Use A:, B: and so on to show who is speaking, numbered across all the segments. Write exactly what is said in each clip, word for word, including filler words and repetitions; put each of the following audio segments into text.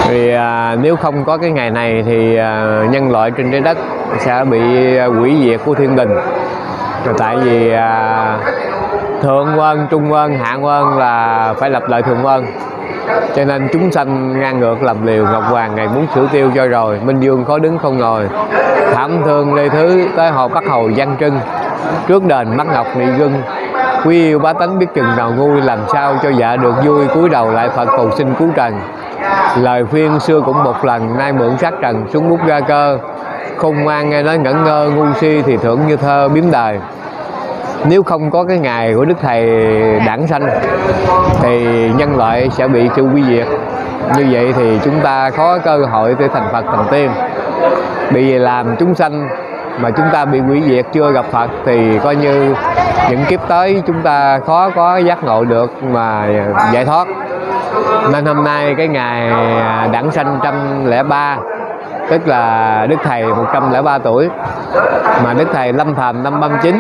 A: Thì à, nếu không có cái ngày này thì à, nhân loại trên trái đất sẽ bị hủy diệt của thiên đình. Tại vì à, thượng quân, trung quân, hạ quân là phải lập lại thượng quân, cho nên chúng sanh ngang ngược làm liều. Ngọc Hoàng ngày muốn sửa tiêu cho rồi, Minh Dương khó đứng không ngồi, thảm thương lê thứ tới hồ bắt hầu văn trưng, trước đền mắt ngọc nị gưng. Quý yêu bá tánh biết chừng nào ngu, làm sao cho dạ được vui, cúi đầu lại Phật cầu xin cứu trần. Lời khuyên xưa cũng một lần, nay mượn sát trần xuống bút ra cơ. Khôn ngoan nghe nói ngẩn ngơ, ngu si thì thưởng như thơ biếm đời. Nếu không có cái ngày của Đức Thầy đản sanh thì nhân loại sẽ bị sự quy diệt. Như vậy thì chúng ta có cơ hội để thành Phật thành tiên. Bị vì làm chúng sanh mà chúng ta bị hủy diệt chưa gặp Phật thì coi như những kiếp tới chúng ta khó có giác ngộ được mà giải thoát. Nên hôm nay cái ngày đản sanh một trăm lẻ ba, tức là Đức Thầy một trăm lẻ ba tuổi, mà Đức Thầy lâm phàm năm ba mươi chín.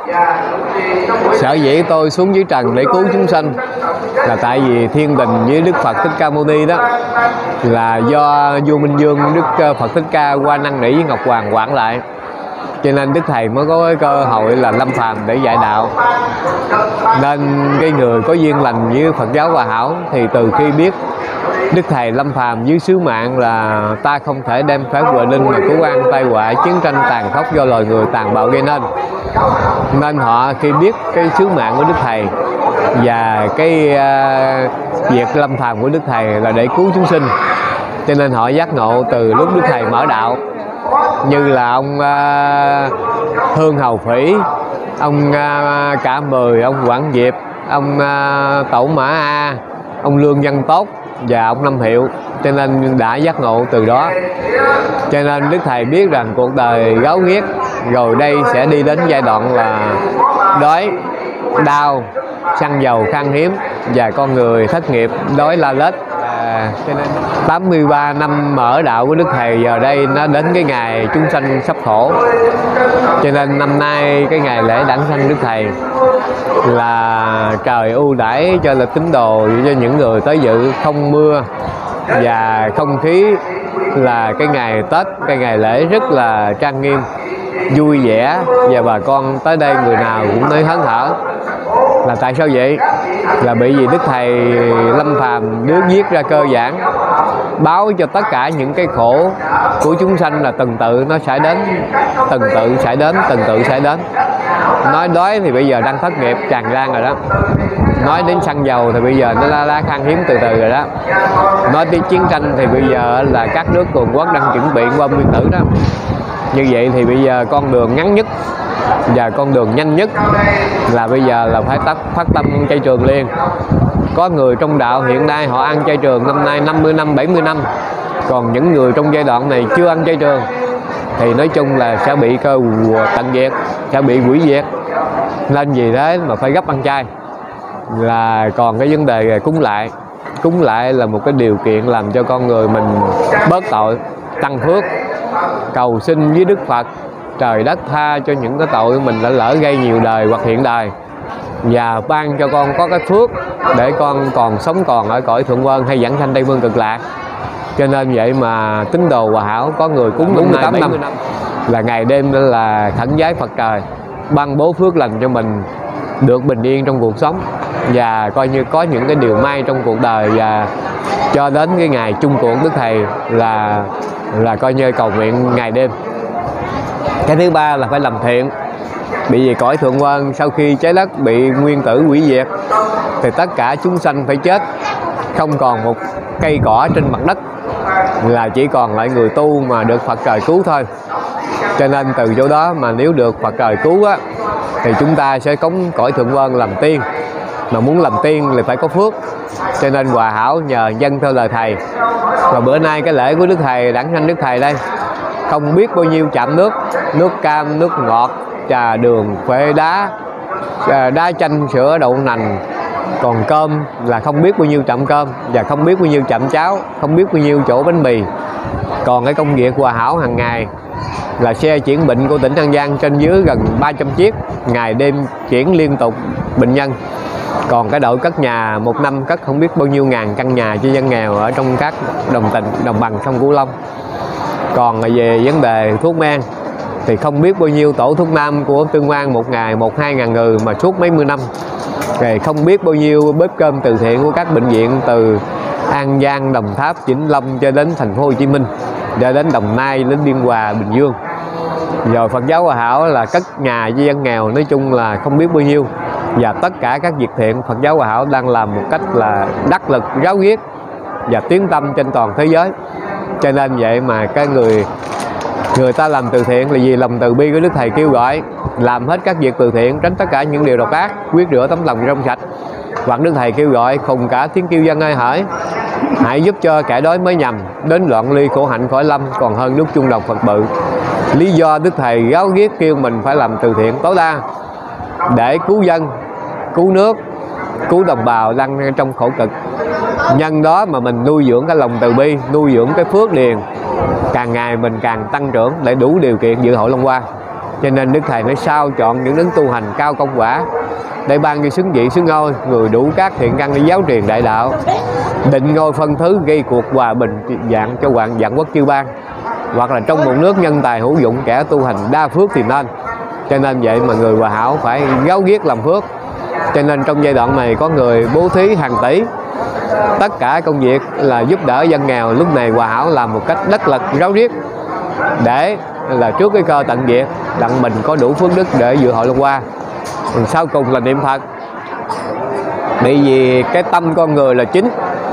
A: Sở dĩ tôi xuống dưới trần để cứu chúng sanh là tại vì thiên đình với Đức Phật Thích Ca Mâu Ni đó là do vua Minh Dương Đức Phật Thích Ca qua năn nỉ với Ngọc Hoàng quản lại, cho nên Đức Thầy mới có cái cơ hội là lâm phàm để dạy đạo. Nên cái người có duyên lành với Phật giáo Hòa Hảo thì từ khi biết Đức Thầy lâm phàm với sứ mạng là ta không thể đem phép huệ linh mà cứu an tai họa chiến tranh tàn khốc do loài người tàn bạo gây nên, nên họ khi biết cái sứ mạng của Đức Thầy và cái uh, việc lâm phàm của Đức Thầy là để cứu chúng sinh, cho nên họ giác ngộ từ lúc Đức Thầy mở đạo. Như là ông uh, Hương Hầu Phỉ, ông uh, Cả Mười, ông Quảng Diệp, ông uh, Tổ Mã A, ông Lương Văn Tốt và ông Năm Hiệu, cho nên đã giác ngộ từ đó. Cho nên Đức Thầy biết rằng cuộc đời gáo ghiếc, rồi đây sẽ đi đến giai đoạn là đói, đau, xăng dầu khan hiếm và con người thất nghiệp, đói la lết. À, cho nên tám mươi ba năm mở đạo của Đức Thầy giờ đây nó đến cái ngày chúng sanh sắp khổ. Cho nên năm nay cái ngày lễ đản sanh Đức Thầy là trời ưu đãi cho là tín đồ, cho những người tới dự, không mưa và không khí là cái ngày Tết, cái ngày lễ rất là trang nghiêm, vui vẻ, và bà con tới đây người nào cũng nói hớn hở. Là tại sao vậy? Là bởi vì Đức Thầy lâm phàm nước viết ra cơ bản, báo cho tất cả những cái khổ của chúng sanh là từng tự nó sẽ đến, từng tự sẽ đến, từng tự sẽ đến. Nói đói thì bây giờ đang thất nghiệp tràn lan rồi đó. Nói đến xăng dầu thì bây giờ nó la la khan hiếm từ từ rồi đó. Nói đến chiến tranh thì bây giờ là các nước cường quốc đang chuẩn bị bom nguyên tử đó. Như vậy thì bây giờ con đường ngắn nhất và con đường nhanh nhất là bây giờ là phải tắt phát tâm chay trường liền. Có người trong đạo hiện nay họ ăn chay trường năm nay năm mươi năm, bảy mươi năm, còn những người trong giai đoạn này chưa ăn chay trường thì nói chung là sẽ bị cơ tận diệt, sẽ bị hủy diệt. Nên vì thế mà phải gấp ăn chay. Là còn cái vấn đề cúng lại, cúng lại là một cái điều kiện làm cho con người mình bớt tội, tăng phước, cầu xin với Đức Phật trời đất tha cho những cái tội mình đã lỡ gây nhiều đời hoặc hiện đời, và ban cho con có cái phước để con còn sống còn ở cõi thượng quân hay vãng sanh Tây Phương Cực Lạc. Cho nên vậy mà tín đồ Hòa Hảo có người cúng đúng mười tám năm là ngày đêm là khẩn vái Phật trời ban bố phước lành cho mình được bình yên trong cuộc sống, và coi như có những cái điều may trong cuộc đời, và cho đến cái ngày chung cuộc Đức Thầy là là coi như cầu nguyện ngày đêm. Cái thứ ba là phải làm thiện. Bị vì cõi thượng quân sau khi trái đất bị nguyên tử hủy diệt thì tất cả chúng sanh phải chết, không còn một cây cỏ trên mặt đất, là chỉ còn lại người tu mà được Phật trời cứu thôi. Cho nên từ chỗ đó mà nếu được Phật trời cứu á, thì chúng ta sẽ cống cõi thượng quân làm tiên. Mà muốn làm tiên thì phải có phước. Cho nên Hòa Hảo nhờ dân theo lời Thầy. Và bữa nay cái lễ của Đức Thầy đản sanh Đức Thầy đây, không biết bao nhiêu chạm nước, nước cam, nước ngọt, trà đường, phê đá, đá chanh, sữa, đậu nành, còn cơm là không biết bao nhiêu chậm cơm, và không biết bao nhiêu chậm cháo, không biết bao nhiêu chỗ bánh mì. Còn cái công việc Hòa Hảo hàng ngày là xe chuyển bệnh của tỉnh An Giang trên dưới gần ba trăm chiếc, ngày đêm chuyển liên tục bệnh nhân. Còn cái đội cất nhà một năm cất không biết bao nhiêu ngàn căn nhà cho dân nghèo ở trong các đồng tình đồng bằng sông Cửu Long. Còn về vấn đề thuốc men thì không biết bao nhiêu tổ thuốc nam của Tuyên Quang một ngày một hai ngàn người mà suốt mấy mươi năm. Rồi không biết bao nhiêu bếp cơm từ thiện của các bệnh viện từ An Giang, Đồng Tháp, Vĩnh Long cho đến thành phố Hồ Chí Minh, cho đến Đồng Nai, đến Biên Hòa, Bình Dương. Rồi Phật giáo Hòa Hảo là cất nhà với dân nghèo, nói chung là không biết bao nhiêu. Và tất cả các việc thiện Phật giáo Hòa Hảo đang làm một cách là đắc lực, ráo riết và tiến tâm trên toàn thế giới. Cho nên vậy mà cái người người ta làm từ thiện là vì lòng từ bi của Đức Thầy kêu gọi làm hết các việc từ thiện, tránh tất cả những điều độc ác, quyết rửa tấm lòng trong sạch. Hoặc Đức Thầy kêu gọi khùng cả tiếng kêu dân ơi hỡi, hãy giúp cho kẻ đói mới nhầm, đến loạn ly khổ hạnh khỏi lâm, còn hơn đúc chung đồng Phật bự. Lý do Đức Thầy gáo ghiết kêu mình phải làm từ thiện tối đa để cứu dân, cứu nước, cứu đồng bào đang trong khổ cực. Nhân đó mà mình nuôi dưỡng cái lòng từ bi, nuôi dưỡng cái phước điền, càng ngày mình càng tăng trưởng để đủ điều kiện dự hội Long Hoa. Cho nên Đức Thầy nói sao chọn những đấng tu hành cao công quả để ban cho xứng vị xứng ngôi, người đủ các thiện căn để giáo truyền đại đạo, định ngôi phân thứ, gây cuộc hòa bình dạng cho hoàng vạn quốc chư bang. Hoặc là trong một nước nhân tài hữu dụng, kẻ tu hành đa phước thì nên. Cho nên vậy mà người Hòa Hảo phải gáo ghiết làm phước. Cho nên trong giai đoạn này có người bố thí hàng tỷ. Tất cả công việc là giúp đỡ dân nghèo, lúc này Hòa Hảo làm một cách đắc lực, ráo riết để là trước cái cơ tận diệt đặng mình có đủ phước đức để dự hội Long Hoa. Sau cùng là niệm Phật. Bởi vì cái tâm con người là chính,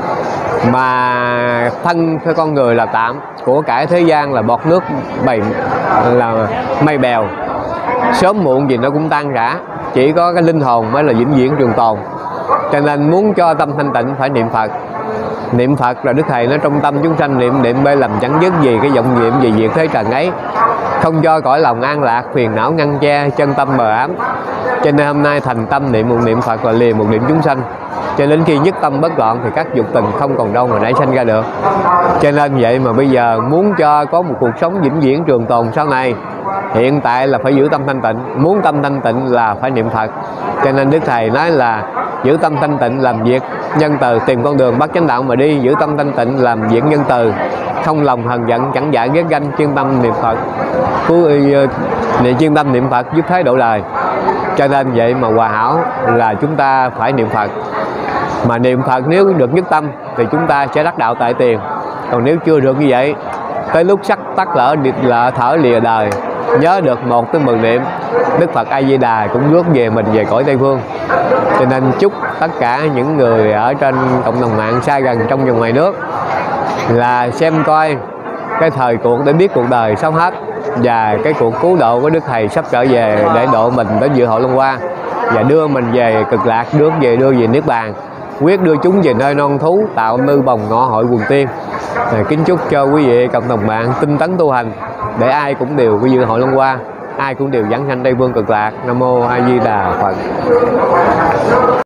A: mà thân của con người là tạm, của cải thế gian là bọt nước bầy là mây bèo, sớm muộn gì nó cũng tan rã, chỉ có cái linh hồn mới là vĩnh viễn trường tồn. Cho nên muốn cho tâm thanh tịnh phải niệm Phật. Niệm Phật là Đức Thầy nói trong tâm chúng sanh niệm niệm bê làm chẳng dứt gì cái vọng niệm về việc thế trần ấy, không cho cõi lòng an lạc, phiền não ngăn che, chân tâm mờ ám. Cho nên hôm nay thành tâm niệm một niệm Phật và liền một niệm chúng sanh, cho đến khi nhất tâm bất loạn thì các dục tình không còn đâu mà nảy sanh ra được. Cho nên vậy mà bây giờ muốn cho có một cuộc sống vĩnh viễn trường tồn sau này, hiện tại là phải giữ tâm thanh tịnh. Muốn tâm thanh tịnh là phải niệm Phật. Cho nên Đức Thầy nói là giữ tâm thanh tịnh làm việc nhân từ, tìm con đường bắt chánh đạo mà đi. Giữ tâm thanh tịnh làm việc nhân từ, không lòng hờn giận, chẳng dạ ghét ganh, chuyên tâm niệm Phật. Cứ niệm chuyên tâm niệm Phật giúp thế độ đời. Cho nên vậy mà Hòa Hảo là chúng ta phải niệm Phật. Mà niệm Phật nếu được nhất tâm thì chúng ta sẽ đắc đạo tại tiền. Còn nếu chưa được như vậy, tới lúc sắc tắt lỡ lỡ thở lìa đời, nhớ được một tới mười niệm Đức Phật A Di Đà cũng rước về mình về cõi Tây Phương. Cho nên chúc tất cả những người ở trên cộng đồng mạng xa gần trong và ngoài nước là xem coi cái thời cuộc để biết cuộc đời sống hết, và cái cuộc cứu độ của Đức Thầy sắp trở về để độ mình đến dự hội Long Hoa và đưa mình về cực lạc, đưa về đưa về niết bàn, quyết đưa chúng về nơi non thú, tạo nư bồng ngõ hội quần tiên. Kính chúc cho quý vị cộng đồng mạng tinh tấn tu hành để ai cũng đều có dự hội Long Hoa, ai cũng đều vãng sanh Tây Phương cực lạc. Nam mô A Di Đà Phật.